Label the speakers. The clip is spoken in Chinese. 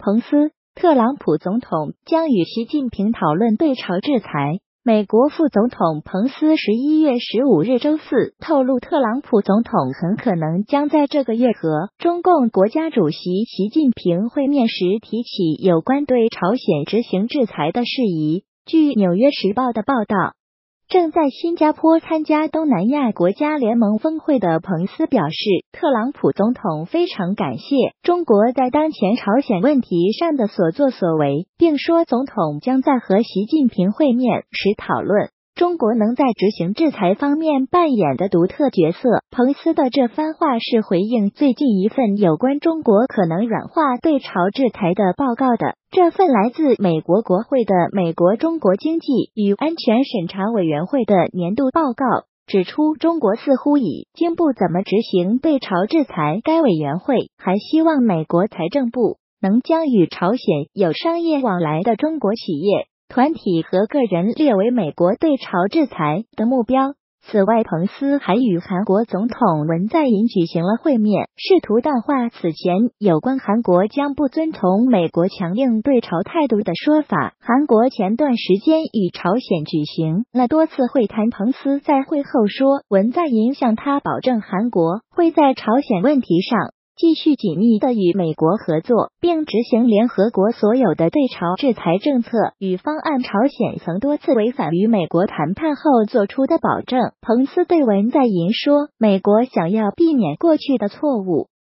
Speaker 1: 彭斯，特朗普总统将与习近平讨论对朝制裁。美国副总统彭斯11月15日周四透露，特朗普总统很可能将在这个月和中共国家主席习近平会面时提起有关对朝鲜执行制裁的事宜。据《纽约时报》的报道，正在新加坡参加东南亚国家联盟峰会的彭斯表示，特朗普总统非常感谢中国在当前朝鲜问题上的所作所为，并说总统将在和习近平会面时讨论中国能在执行制裁方面扮演的独特角色。彭斯的这番话是回应最近一份有关中国可能软化对朝制裁的报告的。这份来自美国国会的美国中国经济与安全审查委员会的年度报告指出，中国似乎已经不怎么执行对朝制裁。该委员会还希望美国财政部能将与朝鲜有商业往来的中国企业、团体和个人列为美国对朝制裁的目标。此外，彭斯还与韩国总统文在寅举行了会面，试图淡化此前有关韩国将不遵从美国强硬对朝态度的说法。韩国前段时间与朝鲜举行了多次会谈，彭斯在会后说，文在寅向他保证，韩国会在朝鲜问题上继续紧密地与美国合作，并执行联合国所有的对朝制裁政策与方案。朝鲜曾多次违反与美国谈判后做出的保证。彭斯对文在寅说，美国想要避免过去的错误，